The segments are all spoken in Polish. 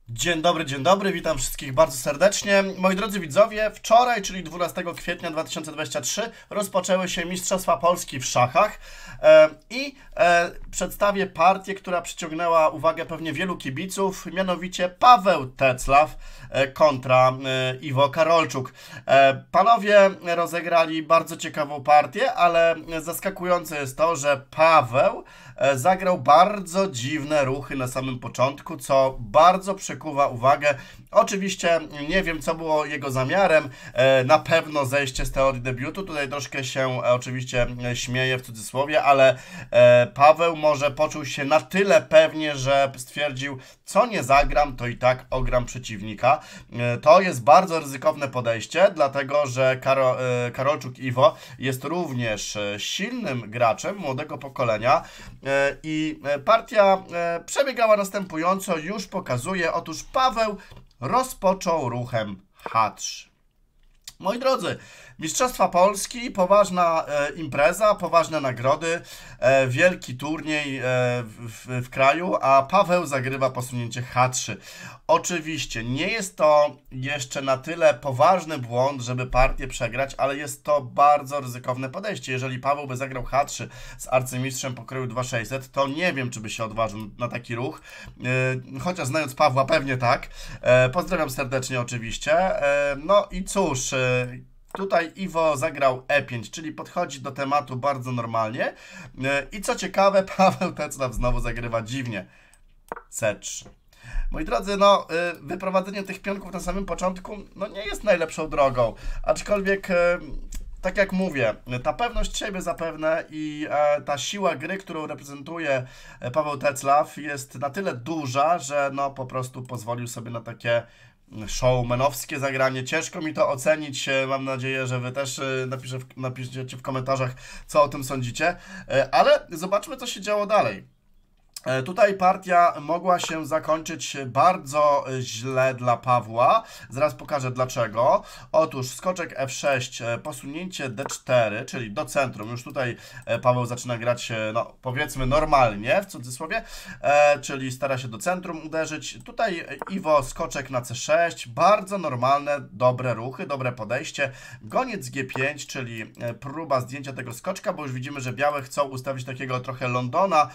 Dzień dobry, witam wszystkich bardzo serdecznie. Moi drodzy widzowie, wczoraj, czyli 12 kwietnia 2023, rozpoczęły się Mistrzostwa Polski w szachach przedstawię partię, która przyciągnęła uwagę pewnie wielu kibiców, mianowicie Paweł Teclaw kontra Iwo Karolczuk. Panowie rozegrali bardzo ciekawą partię, ale zaskakujące jest to, że Paweł zagrał bardzo dziwne ruchy na samym początku, co bardzo przykuwa uwagę. Oczywiście nie wiem, co było jego zamiarem, na pewno zejście z teorii debiutu, tutaj troszkę się oczywiście śmieję w cudzysłowie, ale Paweł może poczuł się na tyle pewnie, że stwierdził, co nie zagram, to i tak ogram przeciwnika. To jest bardzo ryzykowne podejście, dlatego że Karolczuk Iwo jest również silnym graczem młodego pokolenia i partia przebiegała następująco, już pokazuję. Otóż Paweł rozpoczął ruchem H3. Moi drodzy, Mistrzostwa Polski, poważna impreza, poważne nagrody, wielki turniej w kraju, a Paweł zagrywa posunięcie H3. Oczywiście nie jest to jeszcze na tyle poważny błąd, żeby partię przegrać, ale jest to bardzo ryzykowne podejście. Jeżeli Paweł by zagrał H3 z arcymistrzem pokroju 2600, to nie wiem, czy by się odważył na taki ruch, chociaż znając Pawła pewnie tak. Pozdrawiam serdecznie oczywiście. No i cóż, tutaj Iwo zagrał E5, czyli podchodzi do tematu bardzo normalnie. I co ciekawe, Paweł Teclaw znowu zagrywa dziwnie. C3. Moi drodzy, no, wyprowadzenie tych pionków na samym początku, no nie jest najlepszą drogą, aczkolwiek, tak jak mówię, ta pewność siebie zapewne i ta siła gry, którą reprezentuje Paweł Teclaw, jest na tyle duża, że no po prostu pozwolił sobie na takie showmanowskie zagranie. Ciężko mi to ocenić, mam nadzieję, że wy też napiszecie w komentarzach, co o tym sądzicie, ale zobaczmy, co się działo dalej. Tutaj partia mogła się zakończyć bardzo źle dla Pawła. Zaraz pokażę dlaczego. Otóż skoczek F6, posunięcie D4, czyli do centrum. Już tutaj Paweł zaczyna grać, no powiedzmy normalnie, w cudzysłowie, czyli stara się do centrum uderzyć. Tutaj Iwo skoczek na C6, bardzo normalne, dobre ruchy, dobre podejście. Goniec G5, czyli próba zdjęcia tego skoczka, bo już widzimy, że białe chcą ustawić takiego trochę Londona,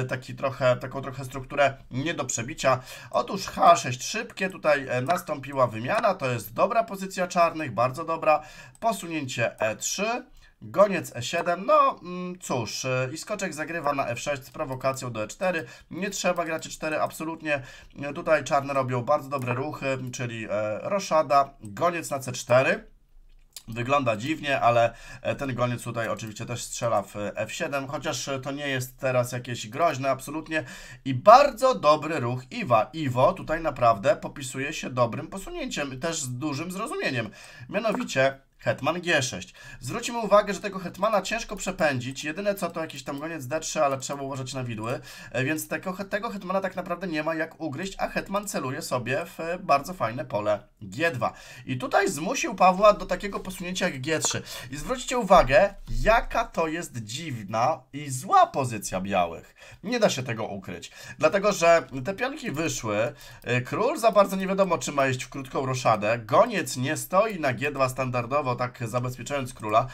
taką trochę strukturę nie do przebicia. Otóż H6 szybkie, tutaj nastąpiła wymiana, to jest dobra pozycja czarnych, bardzo dobra. Posunięcie E3, goniec E7, no cóż, i skoczek zagrywa na F6 z prowokacją do E4, nie trzeba grać E4 absolutnie, tutaj czarne robią bardzo dobre ruchy, czyli roszada, goniec na C4. Wygląda dziwnie, ale ten goniec tutaj oczywiście też strzela w F7, chociaż to nie jest teraz jakieś groźne absolutnie. I bardzo dobry ruch Iwa. Iwo tutaj naprawdę popisuje się dobrym posunięciem, też z dużym zrozumieniem. Mianowicie hetman G6. Zwróćmy uwagę, że tego hetmana ciężko przepędzić. Jedyne co to jakiś tam goniec D3, ale trzeba uważać na widły. Więc tego hetmana tak naprawdę nie ma jak ugryźć, a hetman celuje sobie w bardzo fajne pole G2. I tutaj zmusił Pawła do takiego posunięcia jak G3. I zwróćcie uwagę, jaka to jest dziwna i zła pozycja białych. Nie da się tego ukryć. Dlatego, że te pionki wyszły. Król za bardzo nie wiadomo, czy ma iść w krótką roszadę. Goniec nie stoi na G2 standardowo, tak zabezpieczając króla,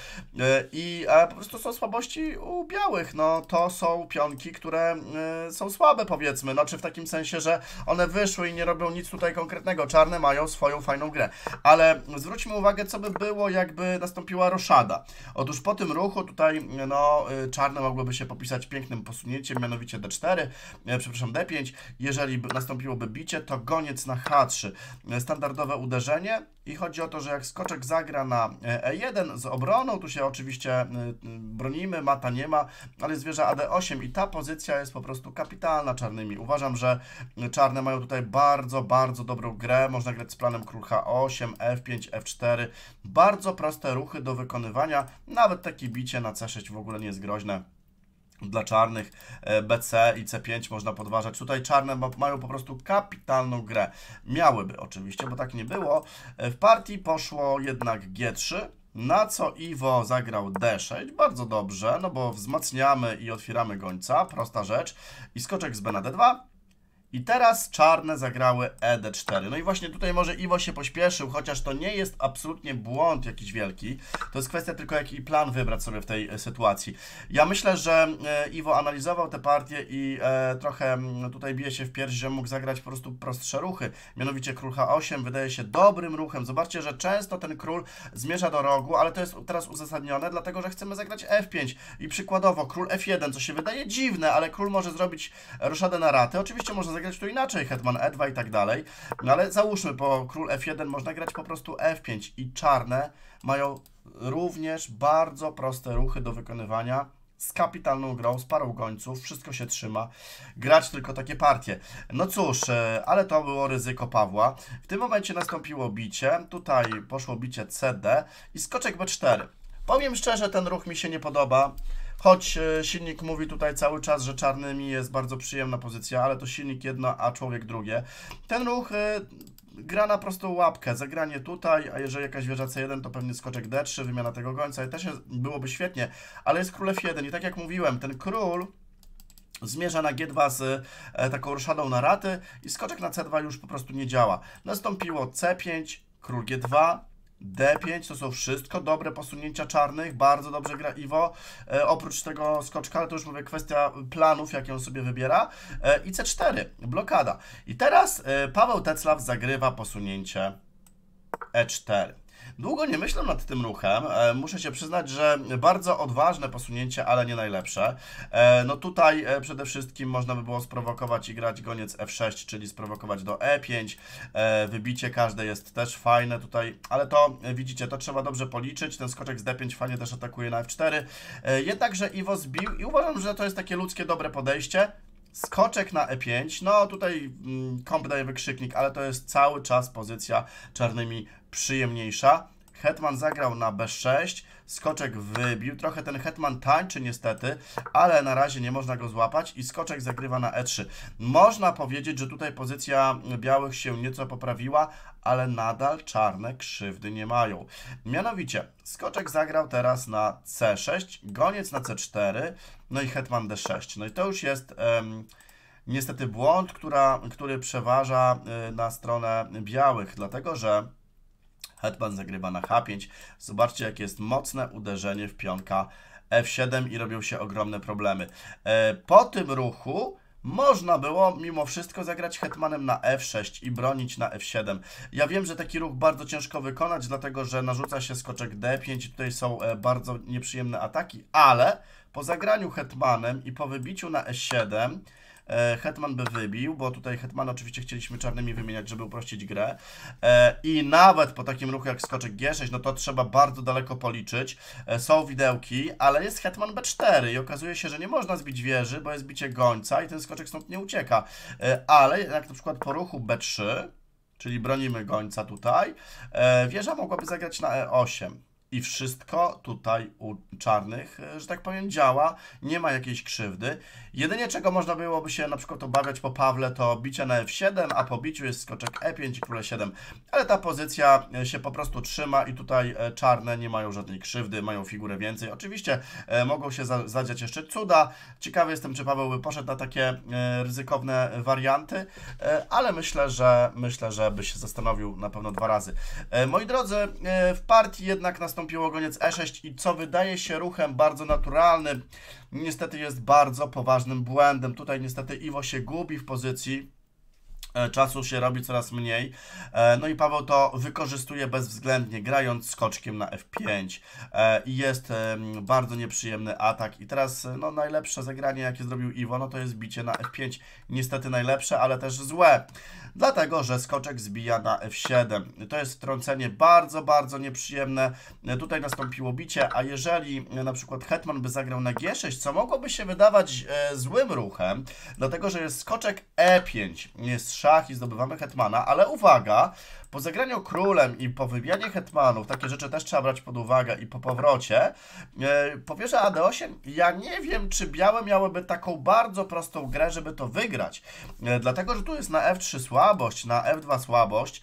i po prostu są słabości u białych, no to są pionki, które są słabe, powiedzmy, no czy w takim sensie, że one wyszły i nie robią nic tutaj konkretnego, czarne mają swoją fajną grę, ale zwróćmy uwagę, co by było, jakby nastąpiła roszada. Otóż po tym ruchu tutaj, no, czarne mogłyby się popisać pięknym posunięciem, mianowicie D4, przepraszam, D5, jeżeli nastąpiłoby bicie, to goniec na H3, standardowe uderzenie. I chodzi o to, że jak skoczek zagra na E1 z obroną, tu się oczywiście bronimy, mata nie ma, ale jest wieża AD8 i ta pozycja jest po prostu kapitalna czarnymi. Uważam, że czarne mają tutaj bardzo, bardzo dobrą grę. Można grać z planem król H8, F5, F4. Bardzo proste ruchy do wykonywania. Nawet takie bicie na C6 w ogóle nie jest groźne. Dla czarnych BC i C5 można podważać. Tutaj czarne mają po prostu kapitalną grę. Miałyby oczywiście, bo tak nie było. W partii poszło jednak G3, na co Iwo zagrał D6. Bardzo dobrze, no bo wzmacniamy i otwieramy gońca. Prosta rzecz. I skoczek z B na D2. I teraz czarne zagrały ED4. No i właśnie tutaj może Iwo się pośpieszył, chociaż to nie jest absolutnie błąd jakiś wielki. To jest kwestia tylko jaki plan wybrać sobie w tej sytuacji. Ja myślę, że Iwo analizował tę partię i trochę tutaj bije się w pierś, że mógł zagrać po prostu prostsze ruchy. Mianowicie król H8 wydaje się dobrym ruchem. Zobaczcie, że często ten król zmierza do rogu, ale to jest teraz uzasadnione, dlatego że chcemy zagrać F5. I przykładowo król F1, co się wydaje dziwne, ale król może zrobić ruszadę na raty. Oczywiście można zagrać tu inaczej, hetman E2 i tak dalej. No ale załóżmy, po król F1 można grać po prostu F5 i czarne mają również bardzo proste ruchy do wykonywania z kapitalną grą, z parą gońców, wszystko się trzyma, grać tylko takie partie. No cóż, ale to było ryzyko Pawła. W tym momencie nastąpiło bicie, tutaj poszło bicie CD i skoczek B4. Powiem szczerze, ten ruch mi się nie podoba. Choć silnik mówi tutaj cały czas, że czarnymi jest bardzo przyjemna pozycja, ale to silnik jedno, a człowiek drugie. Ten ruch gra na prostą łapkę, zagranie tutaj, a jeżeli jakaś wieża C1, to pewnie skoczek D3, wymiana tego gońca i też byłoby świetnie, ale jest król F1 i tak jak mówiłem, ten król zmierza na G2 z taką ruszadą na raty i skoczek na C2 już po prostu nie działa. Nastąpiło C5, król G2, D5, to są wszystko dobre posunięcia czarnych, bardzo dobrze gra Iwo, oprócz tego skoczka, ale to już mówię kwestia planów, jakie on sobie wybiera, i C4, blokada. I teraz Paweł Teclaw zagrywa posunięcie E4. Długo nie myślę nad tym ruchem, muszę się przyznać, że bardzo odważne posunięcie, ale nie najlepsze. No tutaj przede wszystkim można by było sprowokować i grać goniec F6, czyli sprowokować do E5, wybicie każde jest też fajne tutaj, ale to widzicie, to trzeba dobrze policzyć, ten skoczek z D5 fajnie też atakuje na F4, jednakże Iwo zbił i uważam, że to jest takie ludzkie dobre podejście. Skoczek na E5, no tutaj komp daje wykrzyknik, ale to jest cały czas pozycja czarnymi przyjemniejsza. Hetman zagrał na B6, skoczek wybił, trochę ten hetman tańczy niestety, ale na razie nie można go złapać i skoczek zagrywa na E3. Można powiedzieć, że tutaj pozycja białych się nieco poprawiła, ale nadal czarne krzywdy nie mają. Mianowicie, skoczek zagrał teraz na C6, goniec na C4, no i hetman D6. No i to już jest niestety błąd, który przeważa na stronę białych, dlatego że hetman zagrywa na H5. Zobaczcie, jakie jest mocne uderzenie w pionka F7 i robią się ogromne problemy. Po tym ruchu można było mimo wszystko zagrać hetmanem na F6 i bronić na F7. Ja wiem, że taki ruch bardzo ciężko wykonać, dlatego że narzuca się skoczek D5 i tutaj są bardzo nieprzyjemne ataki, ale po zagraniu hetmanem i po wybiciu na E7 hetman by wybił, bo tutaj hetman oczywiście chcieliśmy czarnymi wymieniać, żeby uprościć grę. I nawet po takim ruchu jak skoczek G6, no to trzeba bardzo daleko policzyć. Są widełki, ale jest hetman B4 i okazuje się, że nie można zbić wieży, bo jest bicie gońca i ten skoczek stąd nie ucieka. Ale jak na przykład po ruchu B3, czyli bronimy gońca tutaj, wieża mogłaby zagrać na E8. I wszystko tutaj u czarnych, że tak powiem, działa, nie ma jakiejś krzywdy. Jedynie czego można byłoby się na przykład obawiać po Pawle, to bicie na F7, a po biciu jest skoczek E5 i król E7. Ale ta pozycja się po prostu trzyma i tutaj czarne nie mają żadnej krzywdy, mają figurę więcej. Oczywiście mogą się zadziać jeszcze cuda. Ciekawy jestem, czy Paweł by poszedł na takie ryzykowne warianty, ale myślę, że by się zastanowił na pewno 2 razy. Moi drodzy, w partii jednak nastąpiło goniec E6 i co wydaje się ruchem bardzo naturalnym, niestety jest bardzo poważnym błędem. Tutaj niestety Iwo się gubi w pozycji, czasu się robi coraz mniej, no i Paweł to wykorzystuje bezwzględnie, grając skoczkiem na F5 i jest bardzo nieprzyjemny atak i teraz no, najlepsze zagranie jakie zrobił Iwo, no to jest bicie na F5, niestety najlepsze, ale też złe, dlatego że skoczek zbija na F7, to jest wtrącenie bardzo nieprzyjemne, tutaj nastąpiło bicie, a jeżeli na przykład hetman by zagrał na G6, co mogłoby się wydawać złym ruchem, dlatego że jest skoczek E5, jest szach i zdobywamy hetmana, ale uwaga, po zagraniu królem i po wybijaniu hetmanów, takie rzeczy też trzeba brać pod uwagę i po powrocie, po wieży AD8, ja nie wiem, czy białe miałyby taką bardzo prostą grę, żeby to wygrać, dlatego, że tu jest na F3 słabość, na F2 słabość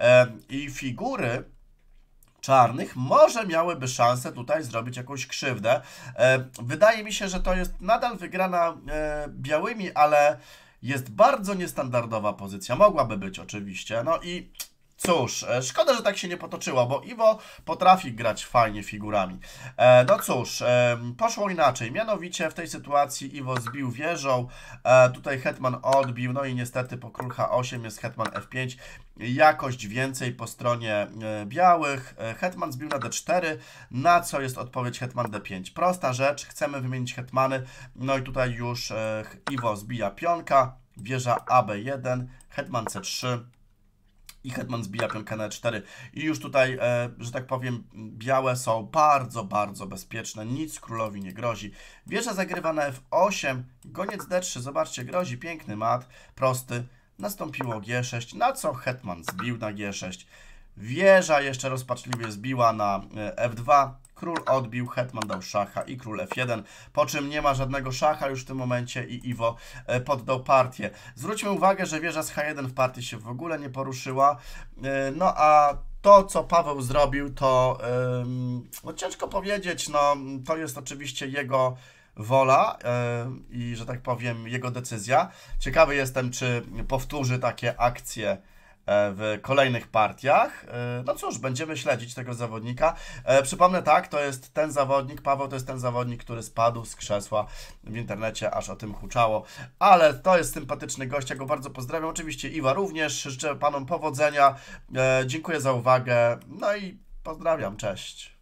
i figury czarnych może miałyby szansę tutaj zrobić jakąś krzywdę. Wydaje mi się, że to jest nadal wygrana białymi, ale Jest bardzo niestandardowa pozycja, mogłaby być oczywiście, no i cóż, szkoda, że tak się nie potoczyło, bo Iwo potrafi grać fajnie figurami. No cóż, poszło inaczej, mianowicie w tej sytuacji Iwo zbił wieżą, tutaj hetman odbił, no i niestety po król H8 jest hetman F5, jakość więcej po stronie białych, hetman zbił na D4, na co jest odpowiedź hetman D5. Prosta rzecz, chcemy wymienić hetmany, no i tutaj już Iwo zbija pionka, wieża AB1, hetman C3, i hetman zbija pionkę na E4 i już tutaj, że tak powiem, białe są bardzo, bardzo bezpieczne, nic królowi nie grozi. Wieża zagrywa na F8, goniec D3, zobaczcie, grozi, piękny mat, prosty. Nastąpiło G6, na co hetman zbił na G6. Wieża jeszcze rozpaczliwie zbiła na F2, król odbił, hetman dał szacha i król F1, po czym nie ma żadnego szacha już w tym momencie i Iwo poddał partię. Zwróćmy uwagę, że wieża z H1 w partii się w ogóle nie poruszyła, no a to, co Paweł zrobił, to no ciężko powiedzieć, no to jest oczywiście jego wola i, że tak powiem, jego decyzja. Ciekawy jestem, czy powtórzy takie akcje w kolejnych partiach. No cóż, będziemy śledzić tego zawodnika. Przypomnę, tak, to jest ten zawodnik, Paweł to jest ten zawodnik, który spadł z krzesła w internecie, aż o tym huczało, ale to jest sympatyczny gość, ja go bardzo pozdrawiam, oczywiście Iwa również, życzę panom powodzenia, dziękuję za uwagę, no i pozdrawiam, cześć.